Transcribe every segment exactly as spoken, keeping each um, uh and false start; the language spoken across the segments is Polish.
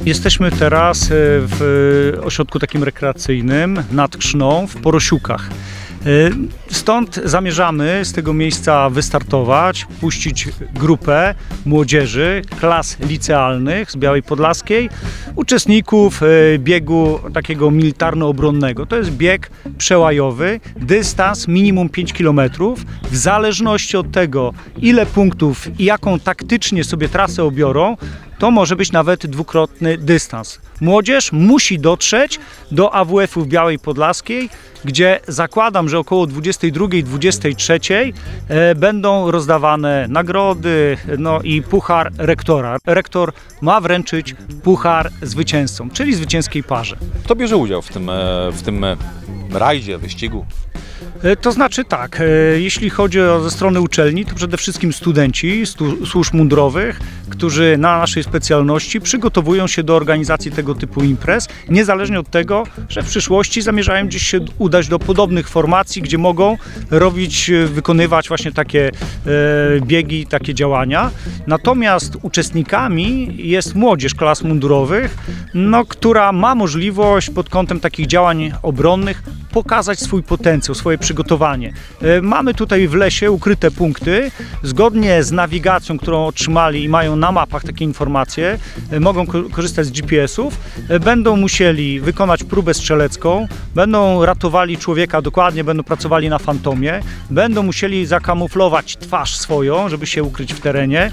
Jesteśmy teraz w ośrodku takim rekreacyjnym nad Krzną w Porosiukach. Stąd zamierzamy z tego miejsca wystartować, puścić grupę młodzieży, klas licealnych z Białej Podlaskiej, uczestników biegu takiego militarno-obronnego. To jest bieg przełajowy, dystans minimum pięć kilometrów. W zależności od tego, ile punktów i jaką taktycznie sobie trasę obiorą, to może być nawet dwukrotny dystans. Młodzież musi dotrzeć do A W F-u w Białej Podlaskiej, gdzie zakładam, że około dwudziestej drugiej dwudziestej trzeciej e, będą rozdawane nagrody, no i puchar rektora. Rektor ma wręczyć puchar zwycięzcom, czyli zwycięskiej parze. Kto bierze udział w tym, w tym rajdzie, wyścigu? To znaczy tak, jeśli chodzi o ze strony uczelni, to przede wszystkim studenci stu, służb mundurowych, którzy na naszej specjalności przygotowują się do organizacji tego typu imprez, niezależnie od tego, że w przyszłości zamierzają gdzieś się udać do podobnych formacji, gdzie mogą robić, wykonywać właśnie takie e, biegi, takie działania. Natomiast uczestnikami jest młodzież klas mundurowych, no, która ma możliwość pod kątem takich działań obronnych pokazać swój potencjał, swoje przygotowanie. Mamy tutaj w lesie ukryte punkty. Zgodnie z nawigacją, którą otrzymali i mają na mapach takie informacje, mogą korzystać z G P S-ów, będą musieli wykonać próbę strzelecką, będą ratowali człowieka dokładnie, będą pracowali na fantomie, będą musieli zakamuflować twarz swoją, żeby się ukryć w terenie,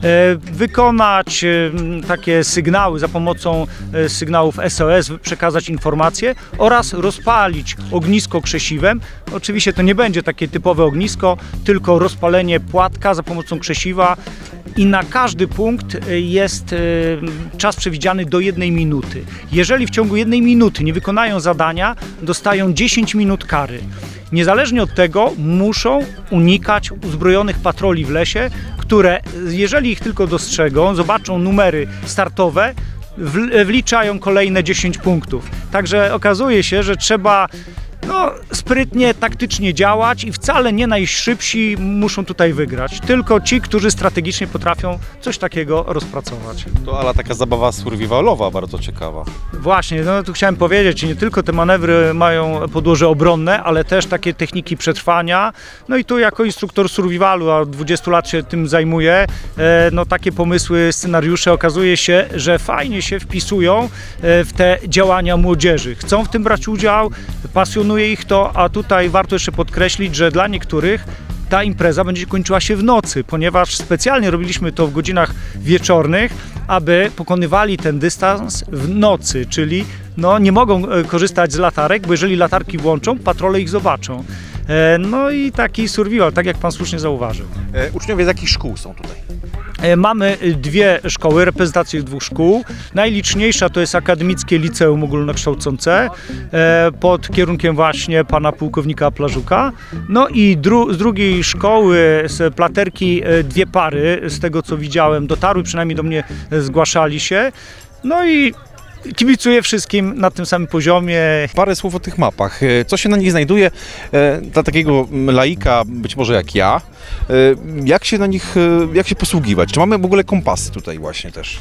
wykonać takie sygnały za pomocą sygnałów S O S, przekazać informacje oraz rozpalić ognisko krzesiwem. Oczywiście to nie będzie takie typowe ognisko, tylko rozpalenie płatka za pomocą krzesiwa i na każdy punkt jest czas przewidziany do jednej minuty. Jeżeli w ciągu jednej minuty nie wykonają zadania, dostają dziesięć minut kary. Niezależnie od tego muszą unikać uzbrojonych patroli w lesie, które jeżeli ich tylko dostrzegą, zobaczą numery startowe, wliczają kolejne dziesięć punktów. Także okazuje się, że trzeba no, sprytnie, taktycznie działać i wcale nie najszybsi muszą tutaj wygrać, tylko ci, którzy strategicznie potrafią coś takiego rozpracować. To ale taka zabawa survivalowa bardzo ciekawa. Właśnie, no tu chciałem powiedzieć, nie tylko te manewry mają podłoże obronne, ale też takie techniki przetrwania. No i tu jako instruktor survivalu, a od dwudziestu lat się tym zajmuję, no takie pomysły, scenariusze okazuje się, że fajnie się wpisują w te działania młodzieży. Chcą w tym brać udział, pasjonują ich to, a tutaj warto jeszcze podkreślić, że dla niektórych ta impreza będzie kończyła się w nocy, ponieważ specjalnie robiliśmy to w godzinach wieczornych, aby pokonywali ten dystans w nocy, czyli no, nie mogą korzystać z latarek, bo jeżeli latarki włączą, patrole ich zobaczą. No i taki survival, tak jak pan słusznie zauważył. E, uczniowie z jakich szkół są tutaj? Mamy dwie szkoły, reprezentację dwóch szkół. Najliczniejsza to jest Akademickie Liceum Ogólnokształcące pod kierunkiem właśnie pana pułkownika Plażuka. No i dru z drugiej szkoły, z Platerki, dwie pary, z tego co widziałem, dotarły, przynajmniej do mnie zgłaszali się. No i kibicuję wszystkim na tym samym poziomie. Parę słów o tych mapach. Co się na nich znajduje dla takiego laika, być może jak ja? Jak się na nich, jak się posługiwać? Czy mamy w ogóle kompasy tutaj właśnie też?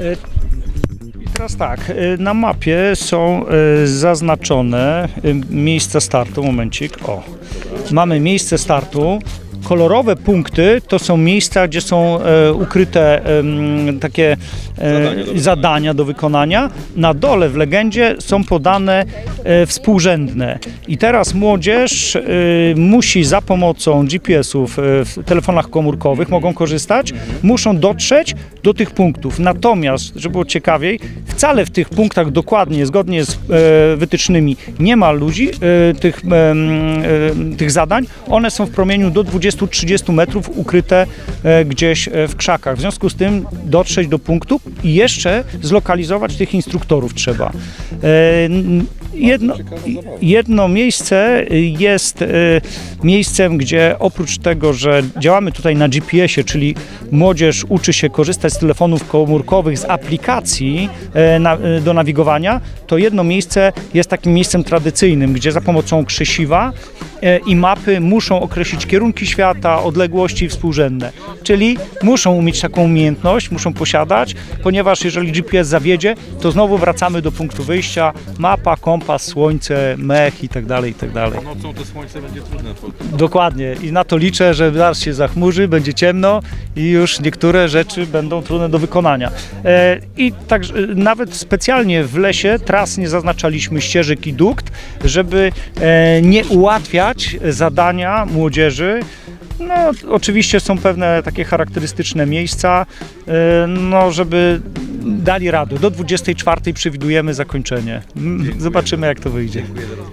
I teraz tak, na mapie są zaznaczone miejsca startu. Momencik, o. Mamy miejsce startu. Kolorowe punkty to są miejsca, gdzie są e, ukryte e, takie e, zadania, do zadania do wykonania. Na dole w legendzie są podane e, współrzędne. I teraz młodzież e, musi za pomocą G P S-ów e, w telefonach komórkowych, mogą korzystać, muszą dotrzeć do tych punktów. Natomiast, żeby było ciekawiej, wcale w tych punktach dokładnie, zgodnie z e, wytycznymi nie ma ludzi, e, tych, e, e, tych zadań. One są w promieniu do dwudziestu do trzydziestu metrów ukryte e, gdzieś e, w krzakach. W związku z tym dotrzeć do punktu i jeszcze zlokalizować tych instruktorów trzeba. E, jedno, jedno miejsce jest e, miejscem, gdzie oprócz tego, że działamy tutaj na G P S-ie, czyli młodzież uczy się korzystać z telefonów komórkowych, z aplikacji e, na, e, do nawigowania, to jedno miejsce jest takim miejscem tradycyjnym, gdzie za pomocą krzesiwa i mapy muszą określić kierunki świata, odległości współrzędne. Czyli muszą umieć taką umiejętność, muszą posiadać, ponieważ jeżeli G P S zawiedzie, to znowu wracamy do punktu wyjścia, mapa, kompas, słońce, mech i tak dalej, i tak dalej. Nocą to słońce będzie trudne. Dokładnie i na to liczę, że zaraz się zachmurzy, będzie ciemno i już niektóre rzeczy będą trudne do wykonania. E, I tak nawet specjalnie w lesie tras nie zaznaczaliśmy ścieżek i dukt, żeby e, nie ułatwiać zadania młodzieży. No, oczywiście są pewne takie charakterystyczne miejsca, e, no, żeby dali radę. Do dwudziestej czwartej przewidujemy zakończenie. Zobaczymy, jak to wyjdzie.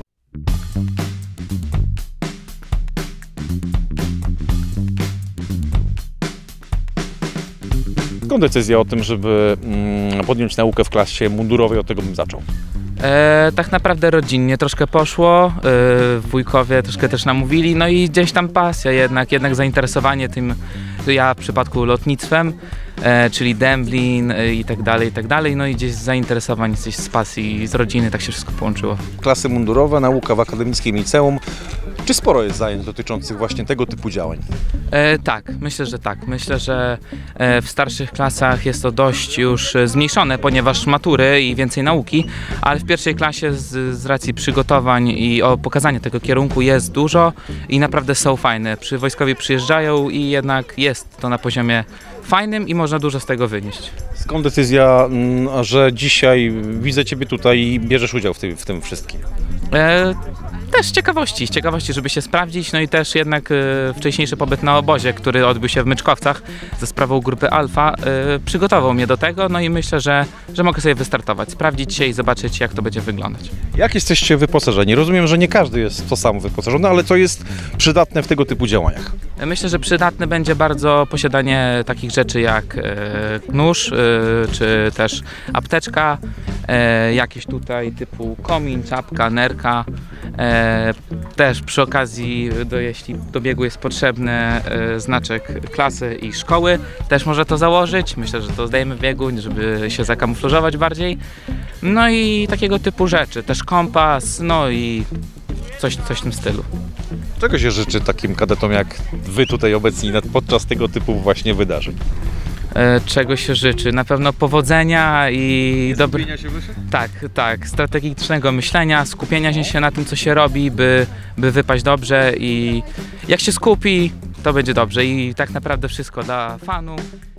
Skąd decyzja o tym, żeby mm, podjąć naukę w klasie mundurowej? Od tego bym zaczął. E, tak naprawdę rodzinnie troszkę poszło, e, wujkowie troszkę też namówili, no i gdzieś tam pasja jednak, jednak zainteresowanie tym, ja w przypadku lotnictwem, e, czyli Dęblin e, i tak dalej, i tak dalej, no i gdzieś z zainteresowań, gdzieś z pasji, z rodziny, tak się wszystko połączyło. Klasy mundurowe, nauka w akademickim liceum. Czy sporo jest zajęć dotyczących właśnie tego typu działań? E, tak, myślę, że tak. Myślę, że e, w starszych klasach jest to dość już zmniejszone, ponieważ matury i więcej nauki, ale w pierwszej klasie z, z racji przygotowań i o pokazania tego kierunku jest dużo i naprawdę są fajne. Przy wojskowi przyjeżdżają i jednak jest to na poziomie fajnym i można dużo z tego wynieść. Skąd decyzja, m, że dzisiaj widzę Ciebie tutaj i bierzesz udział w tym, w tym wszystkim? E, też z ciekawości, z ciekawości, żeby się sprawdzić, no i też jednak e, wcześniejszy pobyt na obozie, który odbył się w Myczkowcach ze sprawą grupy Alfa, e, przygotował mnie do tego, no i myślę, że, że mogę sobie wystartować, sprawdzić się i zobaczyć, jak to będzie wyglądać. Jak jesteście wyposażeni? Rozumiem, że nie każdy jest to samo wyposażony, ale co jest przydatne w tego typu działaniach? Myślę, że przydatne będzie bardzo posiadanie takich rzeczy jak e, nóż, e, czy też apteczka, e, jakieś tutaj typu komin, czapka, nerka. E, też przy okazji, do, jeśli do biegu jest potrzebny e, znaczek klasy i szkoły, też może to założyć. Myślę, że to zdajemy w biegu, żeby się zakamuflować bardziej. No i takiego typu rzeczy, też kompas, no i coś, coś w tym stylu. Czego się życzy takim kadetom jak Wy tutaj obecni podczas tego typu właśnie wydarzeń? E, czego się życzy? Na pewno powodzenia i dobre... się wyżej? Tak, tak, strategicznego myślenia, skupienia się na tym, co się robi, by, by wypaść dobrze i jak się skupi, to będzie dobrze i tak naprawdę wszystko dla fanu.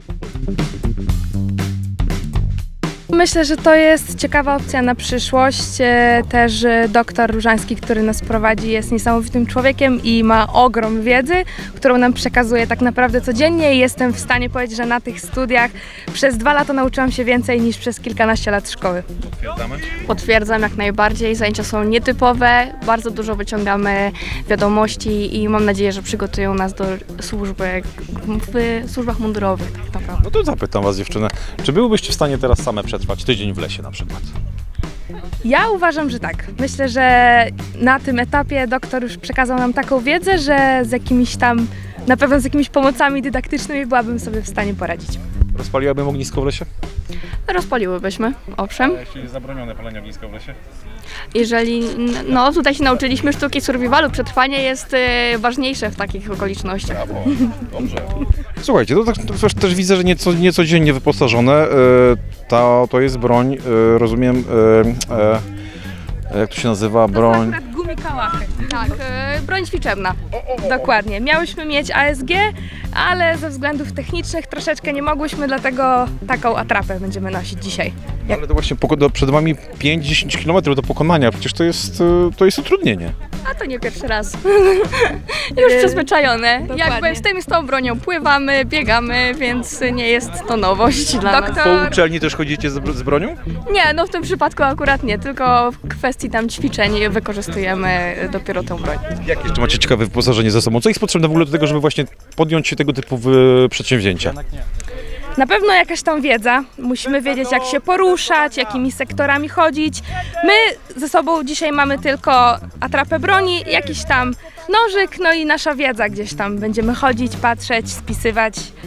Myślę, że to jest ciekawa opcja na przyszłość. Też doktor Różański, który nas prowadzi, jest niesamowitym człowiekiem i ma ogrom wiedzy, którą nam przekazuje tak naprawdę codziennie i jestem w stanie powiedzieć, że na tych studiach przez dwa lata nauczyłam się więcej niż przez kilkanaście lat szkoły. Potwierdzamy? Potwierdzam jak najbardziej. Zajęcia są nietypowe, bardzo dużo wyciągamy wiadomości i mam nadzieję, że przygotują nas do służby w służbach mundurowych tak naprawdę. No to zapytam Was, dziewczynę, czy byłybyście w stanie teraz same przetrwać tydzień w lesie na przykład? Ja uważam, że tak. Myślę, że na tym etapie doktor już przekazał nam taką wiedzę, że z jakimiś tam, na pewno z jakimiś pomocami dydaktycznymi byłabym sobie w stanie poradzić. Rozpaliłabym ognisko w lesie? Rozpaliłybyśmy, owszem. A jeśli jest zabronione palenie ogniska w lesie? Jeżeli, no tutaj się nauczyliśmy sztuki survivalu, przetrwanie jest y, ważniejsze w takich okolicznościach. Brawo, dobrze. Słuchajcie, to, tak, to też, też widzę, że nieco, niecodziennie wyposażone. E, to, to jest broń, e, rozumiem, e, e, jak to się nazywa, broń... To jest akurat gumikałachy. Tak, y, broń ćwiczebna. Dokładnie. Miałyśmy mieć A S G, ale ze względów technicznych troszeczkę nie mogłyśmy, dlatego taką atrapę będziemy nosić dzisiaj. No, ale to właśnie poko- przed Wami pięć do dziesięciu kilometrów do pokonania, przecież to jest, e, to jest utrudnienie. A to nie pierwszy raz. Już przyzwyczajone. Dokładnie. Jakby z tym z tą bronią pływamy, biegamy, więc nie jest to nowość dla nas. Po uczelni też chodzicie z, z bronią? Nie, no w tym przypadku akurat nie, tylko w kwestii tam ćwiczeń wykorzystujemy dopiero tę broń. Jak jeszcze macie ciekawe wyposażenie ze sobą? Co jest potrzebne w ogóle do tego, żeby właśnie podjąć się tego typu wy- przedsięwzięcia? Na pewno jakaś tam wiedza. Musimy wiedzieć, jak się poruszać, jakimi sektorami chodzić. My ze sobą dzisiaj mamy tylko atrapę broni, jakiś tam nożyk, no i nasza wiedza gdzieś tam. Będziemy chodzić, patrzeć, spisywać.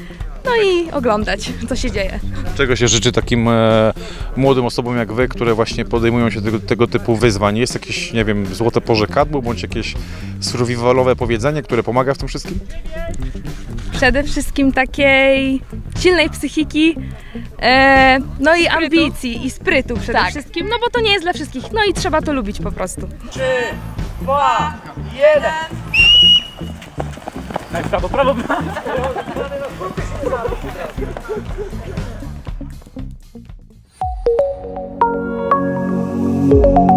no i oglądać, co się dzieje. Czego się życzy takim e, młodym osobom jak wy, które właśnie podejmują się tego, tego typu wyzwań? Jest jakieś, nie wiem, złote porzekadło, bądź jakieś survivalowe powiedzenie, które pomaga w tym wszystkim? Przede wszystkim takiej silnej psychiki, e, no i ambicji i sprytu przede Tak. wszystkim, no bo to nie jest dla wszystkich, no i trzeba to lubić po prostu. dwa, jeden. Prawo, prawo, prawo.